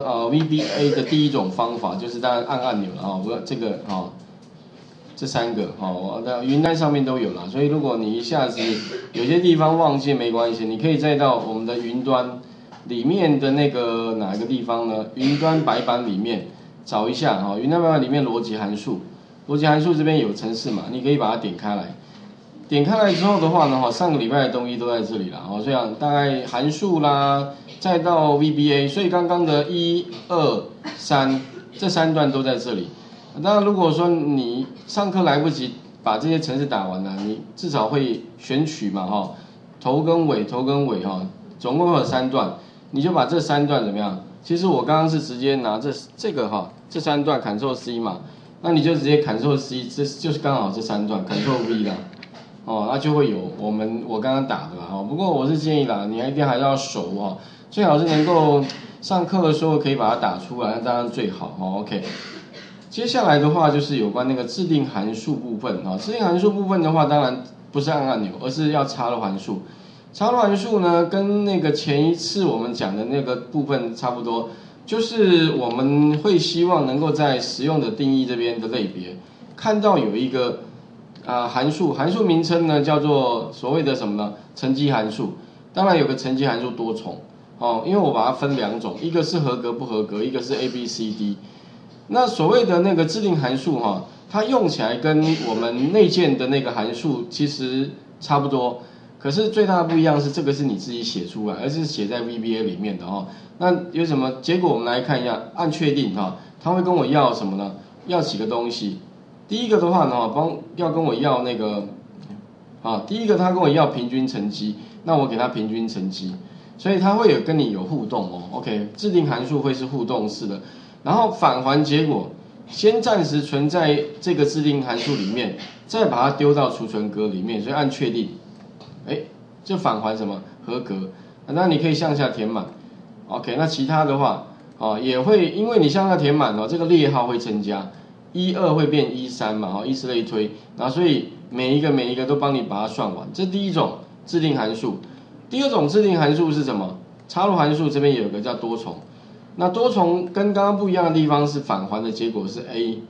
VBA 的第一种方法就是当然按按钮了我这个这3个我的云端上面都有啦，所以如果你一下子有些地方忘记没关系，你可以再到我们的云端里面的那个哪一个地方呢？云端白板里面找一下云端白板里面逻辑函数，逻辑函数这边有程式码，你可以把它点开来。点开来之后的话呢，上个礼拜的东西都在这里啦，这样大概函数啦，再到 VBA， 所以刚刚的1、2、3这3段都在这里。当然，如果说你上课来不及把这些程式打完了，你至少会选取嘛头跟尾总共会有3段，你就把这3段怎么样？其实我刚刚是直接拿这个这3段 Ctrl C 嘛，那你就直接 Ctrl C， 这就是刚好这3段 Ctrl V 啦。那就会有我刚刚打的啦不过我是建议啦，你一定还是要熟最好是能够上课的时候可以把它打出来，那当然最好OK。接下来的话就是有关那个制定函数部分制定函数部分的话，当然不是按按钮，而是要插入函数。插入函数呢，跟那个前一次我们讲的那个部分差不多，就是我们会希望能够在实用的定义这边的类别看到有一个函数名称呢叫做所谓的什么呢？乘积函数。当然有个乘积函数多重因为我把它分2种，一个是合格不合格，一个是 ABCD。那所谓的那个制定函数它用起来跟我们内建的那个函数其实差不多，可是最大的不一样是这个是你自己写出来，而是写在 VBA 里面的那有什么结果？我们来看一下，按确定它会跟我要什么呢？要几个东西。第一个的话呢，要跟我要那个第一个他跟我要平均乘积，那我给他平均乘积，所以他会跟你有互动OK， 制定函数会是互动式的，然后返还结果，先暂时存在这个制定函数里面，再把它丢到储存格里面，所以按确定，就返还什么合格，那你可以向下填满 ，OK， 那其他的话也会因为你向下填满这个列号会增加。1、2会变1、3嘛以此类推，然后所以每一个都帮你把它算完，这第一种制定函数。第二种制定函数是什么？插入函数这边有一个叫多重，那多重跟刚刚不一样的地方是返还的结果是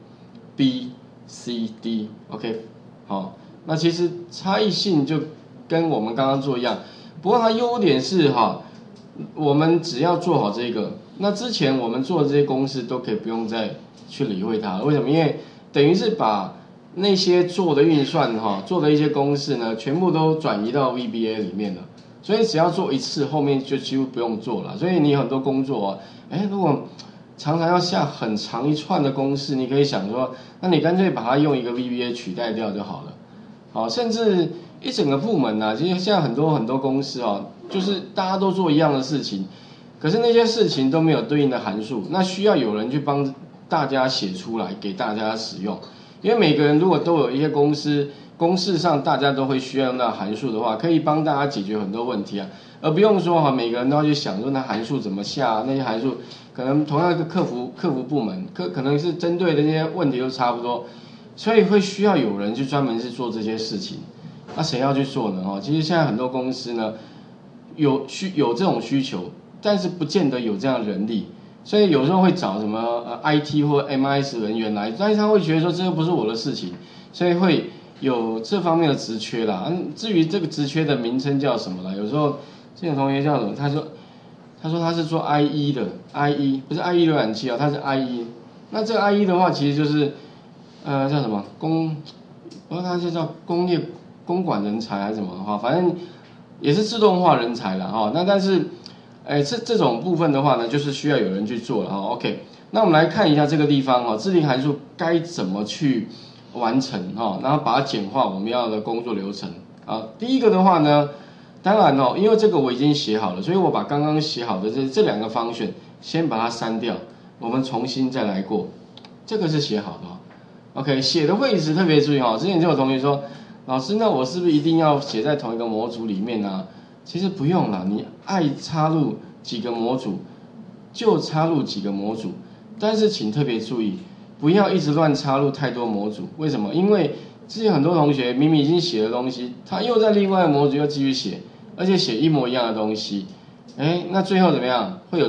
A、B、C、D，OK， 那其实差异性就跟我们刚刚做一样，不过它优点是我们只要做好这个，那之前我们做的这些公式都可以不用再去理会它，为什么？因为等于是把那些做的运算做的一些公式呢，全部都转移到 VBA 里面了，所以只要做一次，后面就几乎不用做了。所以你很多工作如果常常要下很长一串的公式，你可以想说，那你干脆把它用一个 VBA 取代掉就好了。甚至一整个部门其实现在很多公司就是大家都做一样的事情，可是那些事情都没有对应的函数，那需要有人去帮大家写出来给大家使用，因为每个人如果都有一些公式上大家都会需要用到函数的话，可以帮大家解决很多问题而不用说每个人都要去想说那函数怎么下，那些函数可能同样一个客服部门可能是针对的这些问题都差不多，所以会需要有人去专门是做这些事情。那谁要去做呢？其实现在很多公司呢有这种需求，但是不见得有这样的人力。所以有时候会找什么IT 或 MIS 人员来，但是他会觉得说这个不是我的事情，所以会有这方面的职缺啦。至于这个职缺的名称叫什么啦？有时候这种同学叫什么？他说他是做 IE 的 ，IE 不是 IE 浏览器他是 IE。那这个 IE 的话，其实就是叫什么我说他是叫公管人才还是什么反正也是自动化人才啦那但是。这种部分的话呢，就是需要有人去做了OK， 那我们来看一下这个地方制定函数该怎么去完成然后把它简化我们要的工作流程第一个的话呢，当然因为这个我已经写好了，所以我把刚刚写好的这2个方选先把它删掉，我们重新再来过。这个是写好的OK， 写的位置特别注意之前就有同学说，老师，那我是不是一定要写在同一个模组里面呢？其实不用啦，你爱插入几个模组就插入几个模组，但是请特别注意，不要一直乱插入太多模组。为什么？因为之前很多同学明明已经写的东西，他又在另外的模组又继续写，而且写一模一样的东西，那最后怎么样？会有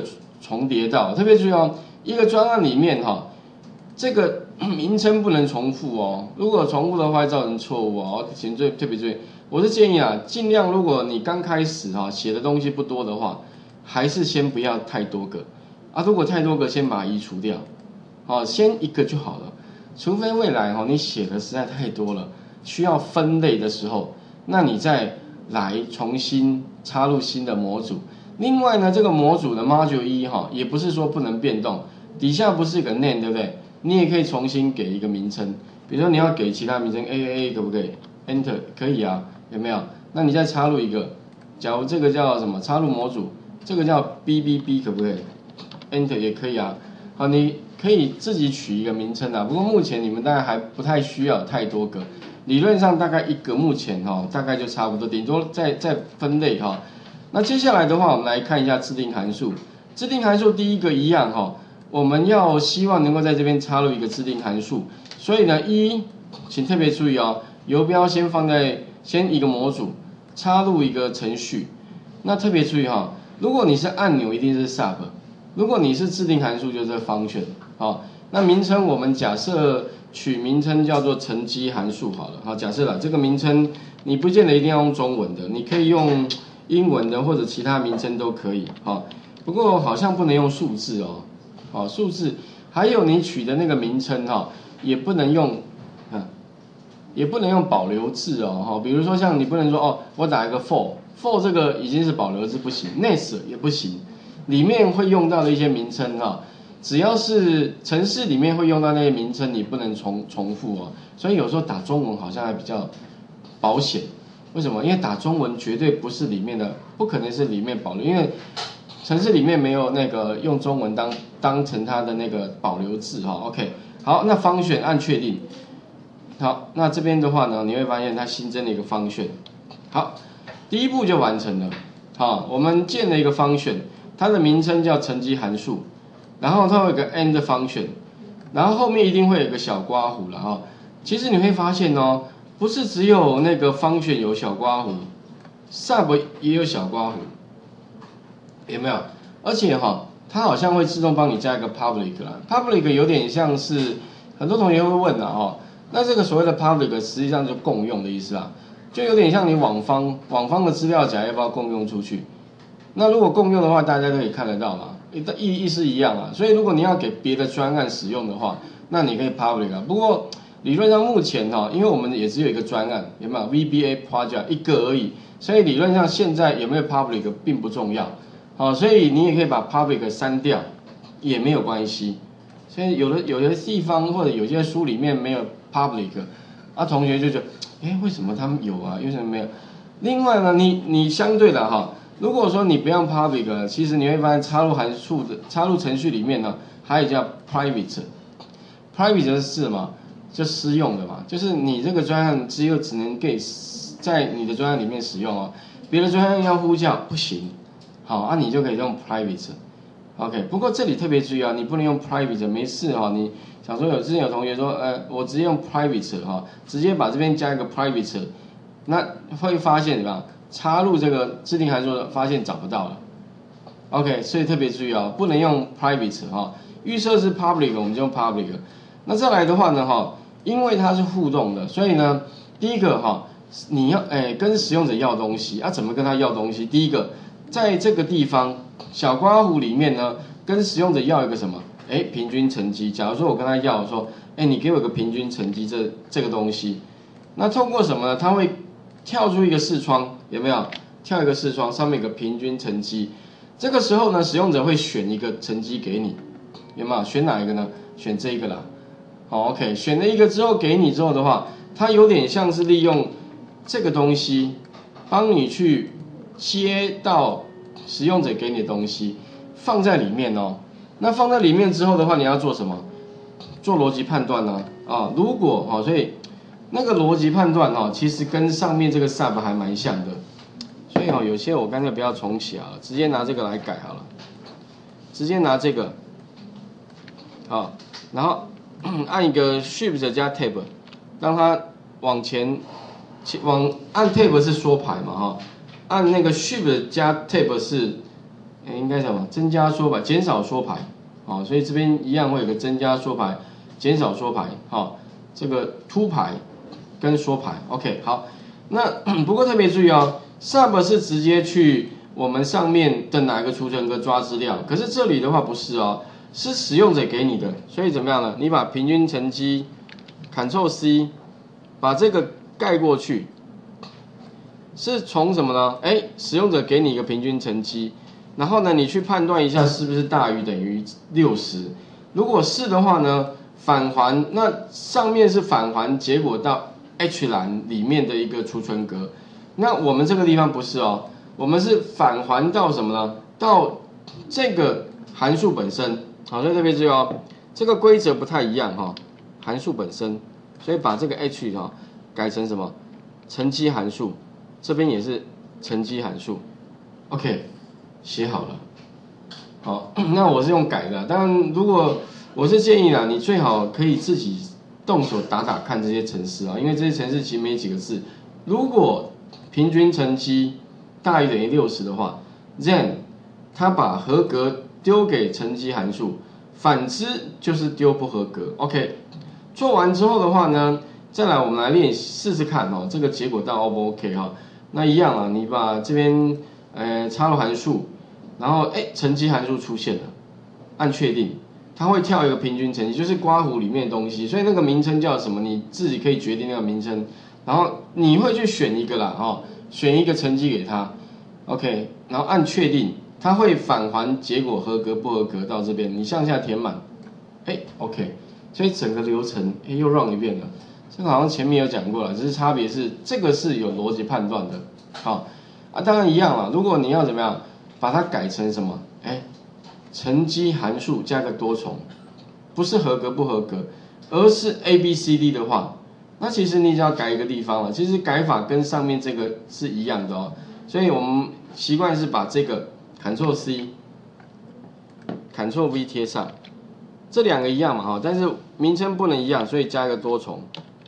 重叠到，特别注意哦，一个专案里面哈，这个名称不能重复哦，如果重复的话会造成错误哦，请特别注意。我是建议啊，尽量如果你刚开始哈写的东西不多的话，还是先不要太多个啊，如果太多个，先把它移除掉，好，先一个就好了。除非未来哈你写的实在太多了，需要分类的时候，那你再来重新插入新的模组。另外呢，这个模组的 Module 1哈，也不是说不能变动，底下不是有个 name 对不对？你也可以重新给一个名称，比如说你要给其他名称 AAA 可不可以 ？Enter 可以啊，有没有？那你再插入一个，假如这个叫什么？插入模组，这个叫 BBB 可不可以 ？Enter 也可以啊。好，你可以自己取一个名称啊。不过目前你们大概还不太需要太多个，理论上大概一个目前哈大概就差不多，顶多再分类哈。那接下来的话，我们来看一下自定函数。自定函数第一个一样哈，我们要希望能够在这边插入一个自定函数，所以呢请特别注意哦，游标先放在一个模组，插入一个程序。那特别注意哈，如果你是按钮一定是 sub， 如果你是自定函数就是 function。好，那名称我们假设取名称叫做乘积函数好了。好，假设啦，这个名称你不见得一定要用中文的，你可以用英文的或者其他名称都可以。好，不过好像不能用数字哦。好，数字还有你取的那个名称哈，也不能用保留字哦。哈，比如说像你不能说哦，我打一个 for 这个已经是保留字不行 ，nest 也不行，里面会用到的一些名称哈。只要是程式里面会用到那些名称，你不能重复哦。所以有时候打中文好像还比较保险。为什么？因为打中文绝对不是里面的，不可能是里面保留，因为程式里面没有那个用中文当成它的那个保留字哈。OK， 好，那function按确定。好，那这边的话呢，你会发现它新增了一个function。好，第一步就完成了。好，我们建了一个function，它的名称叫乘积函数。然后它会有个 end function， 然后后面一定会有个小括弧了哈。其实你会发现哦，不是只有那个 function 有小括弧 ，sub 也有小括弧，有没有？而且哈，它好像会自动帮你加一个 public 啦。public 有点像是很多同学会问啦哈，那这个所谓的 public 实际上就共用的意思啦，就有点像你网方的资料夹要不要共用出去？那如果共用的话，大家都可以看得到嘛。意思一样啊，所以如果你要给别的专案使用的话，那你可以 public 啊。不过理论上目前哈，因为我们也只有一个专案，有没有 VBA project 一个而已，所以理论上现在有没有 public 并不重要。好，所以你也可以把 public 删掉，也没有关系。所以有的地方或者有些书里面没有 public， 啊，同学就觉得，为什么他们有啊？为什么没有？另外呢，你相对的哈。如果说你不用 public， 其实你会发现插入程序里面呢，还有叫 private 是嘛，就私用的嘛，就是你这个专案只能给在你的专案里面使用哦，别的专案要呼叫不行，好啊，你就可以用 private。OK， 不过这里特别注意啊，你不能用 private， 没事哈，你想说之前有同学说，我直接用 private 哈，直接把这边加一个 private， 那会发现对吧？插入这个自定函数的发现找不到了 ，OK， 所以特别注意啊，不能用 private 哈，预设是 public， 我们就用 public。那再来的话呢哈，因为它是互动的，所以呢，第一个哈，你要跟使用者要东西，怎么跟他要东西？第一个，在这个地方小括弧里面呢，跟使用者要一个什么？平均成绩。假如说我跟他要说，你给我个平均成绩这个东西，那通过什么呢？它会跳出一个视窗，有没有？跳一个视窗，上面有个平均成绩。这个时候呢，使用者会选一个成绩给你，有没有？选哪一个呢？选这个啦。好 ，OK， 选了一个之后给你之后的话，它有点像是利用这个东西帮你去接到使用者给你的东西，放在里面哦。那放在里面之后的话，你要做什么？做逻辑判断呢？如果所以那个逻辑判断其实跟上面这个 sub 还蛮像的，所以有些我干脆不要重写好了，直接拿这个来改好了，直接拿这个，好，然后按一个 Shift 加 Tab， 让它往前，按 Tab 是缩排嘛按那个 Shift 加 Tab 是应该什么？增加缩排，减少缩排，好，所以这边一样会有个增加缩排、减少缩排，好，这个凸排跟缩排 ，OK， 好，那不过特别注意哦 ，sub 是直接去我们上面的哪个储存格抓资料，可是这里的话不是哦，是使用者给你的，所以怎么样呢？你把平均成绩 Ctrl C， 把这个盖过去。是从什么呢？使用者给你一个平均成绩，然后呢，你去判断一下是不是大于等于60。如果是的话呢，返还那上面是返还结果到 H 栏里面的一个储存格。那我们这个地方不是哦，我们是返还到什么呢？到这个函数本身。好，所以特别注意哦，这个规则不太一样哈，函数本身，所以把这个 H 改成什么？乘积函数。这边也是乘积函数 ，OK， 写好了。好，那我是用改的，当然如果我是建议啦，你最好可以自己动手打打看这些程式啊，因为这些程式其实没几个字。如果平均成绩大于等于60的话 ，then 它把合格丢给乘积函数，反之就是丢不合格。OK， 做完之后的话呢，再来我们来练试试看哦，这个结果到 O 不 OK 哈？那一样啊，你把这边插入函数，然后乘积函数出现了，按确定，它会跳一个平均成绩，就是刮胡里面的东西，所以那个名称叫什么，你自己可以决定那个名称，然后你会去选一个啦，选一个成绩给他 ，OK， 然后按确定，它会返还结果合格不合格到这边，你向下填满，OK， 所以整个流程又 run 一遍了。这个好像前面有讲过了，只是差别是这个是有逻辑判断的，好当然一样了。如果你要怎么样把它改成什么？乘积函数加个多重，不是合格不合格，而是 ABCD 的话，那其实你只要改一个地方了，其实改法跟上面这个是一样的哦。所以我们习惯是把这个 Ctrl C、Ctrl V 贴上，这两个一样嘛但是名称不能一样，所以加一个多重。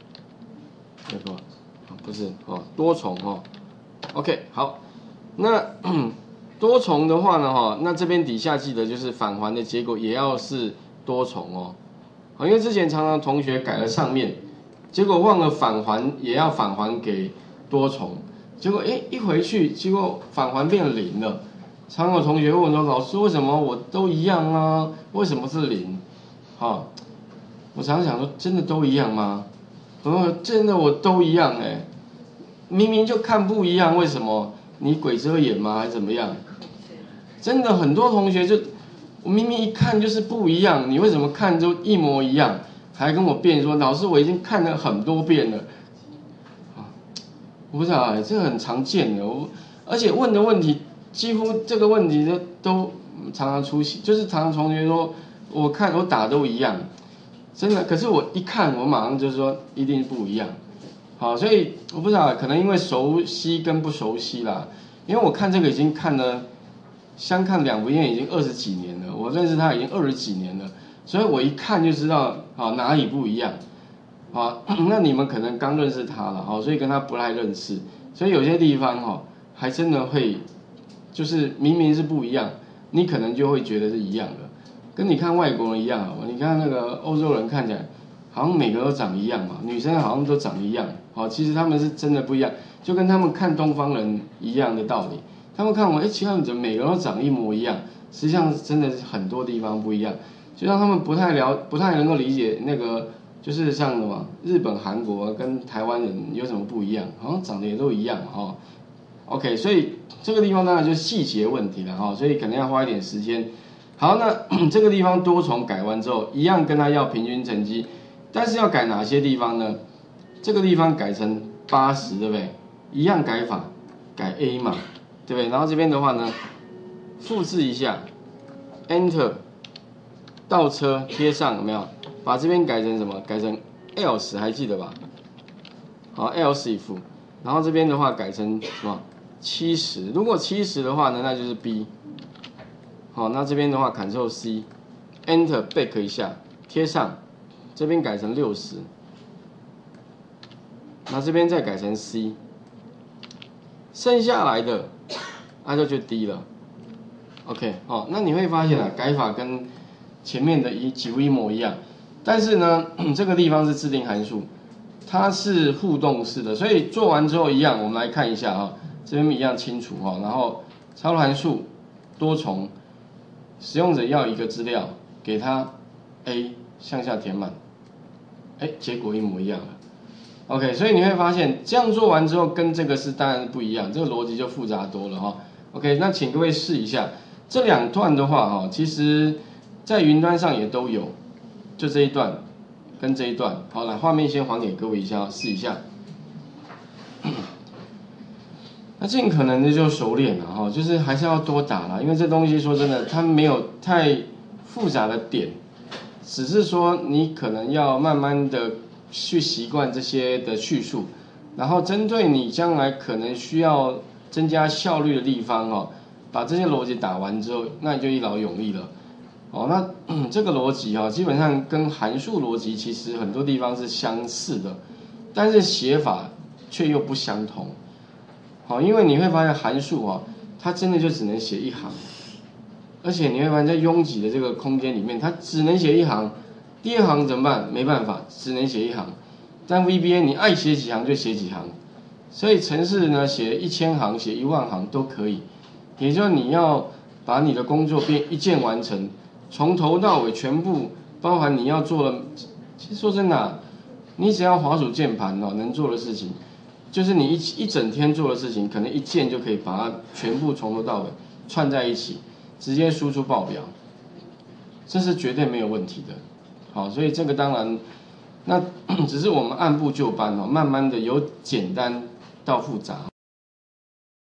不是多重OK 好，那多重的话呢那这边底下记得就是返还的结果也要是多重因为之前常常同学改了上面，结果忘了返还也要返还给多重，结果一回去结果返还变0了。常有同学问说老师为什么我都一样啊？为什么是0？我常想说真的都一样吗？真的我都一样明明就看不一样，为什么？你鬼遮眼吗？还是怎么样？真的很多同学就，我明明一看就是不一样，你为什么看就一模一样？还跟我辩说，老师我已经看了很多遍了，我不知道这个很常见的，而且问的问题几乎这个问题都常常出现，就是常常同学说，我看我打都一样。真的，可是我一看，我马上就说一定不一样，好，所以我不知道，可能因为熟悉跟不熟悉啦。因为我看这个已经看了，相看两不厌已经20几年了，我认识他已经20几年了，所以我一看就知道哪里不一样，那你们可能刚认识他了，所以跟他不太认识，所以有些地方还真的会，就是明明是不一样，你可能就会觉得是一样的。跟你看外国人一样你看那个欧洲人看起来好像每个都长一样嘛，女生好像都长一样，其实他们是真的不一样，就跟他们看东方人一样的道理。他们看我，其他人怎么每个都长一模一样？实际上真的是很多地方不一样，就让他们不太能够理解那个，就是像什么日本、韩国跟台湾人有什么不一样，好像长得也都一样OK， 所以这个地方当然就是细节问题了所以可能要花一点时间。好，那这个地方多重改完之后，一样跟他要平均成绩，但是要改哪些地方呢？这个地方改成80，对不对？一样改法，改 A 嘛，对不对？然后这边的话呢，复制一下 ，Enter， 倒车贴上有没有？把这边改成什么？改成 else， 还记得吧？好 ，else if， 然后这边的话改成什么？70，如果70的话呢，那就是 B。好，那这边的话 Ctrl C，Enter back 一下，贴上，这边改成60，那这边再改成 C， 剩下来的那就 D 了。 OK， 哦，那你会发现啊，改法跟前面的几乎一模一样，但是呢，这个地方是自定函数，它是互动式的，所以做完之后一样，我们来看一下啊，这边一样清楚哈，然后超函数多重，使用者要一个资料，给他 A 向下填满，哎，结果一模一样了。OK， 所以你会发现这样做完之后，跟这个是当然是不一样，这个逻辑就复杂多了哈。OK， 那请各位试一下。这两段的话，哈，其实在云端上也都有，就这一段跟这一段。好，来，画面先还给各位一下，试一下。那尽可能的就熟练了哈，就是还是要多打啦，因为这东西说真的，它没有太复杂的点，只是说你可能要慢慢的去习惯这些的叙述，然后针对你将来可能需要增加效率的地方哦。把这些逻辑打完之后，那你就一劳永逸了。哦，那这个逻辑基本上跟函数逻辑其实很多地方是相似的，但是写法却又不相同。好，因为你会发现函数它真的就只能写一行，而且你会发现在拥挤的这个空间里面，它只能写一行，第二行怎么办？没办法，只能写一行。但 VBA 你爱写几行就写几行，所以程式呢写1000行、写10000行都可以。也就是你要把你的工作变一键完成，从头到尾全部包含你要做的。其实说真的你只要滑鼠键盘能做的事情，就是你一整天做的事情，可能一键就可以把它全部从头到尾串在一起，直接输出报表，这是绝对没有问题的。好，所以这个当然，那只是我们按部就班慢慢的由简单到复杂。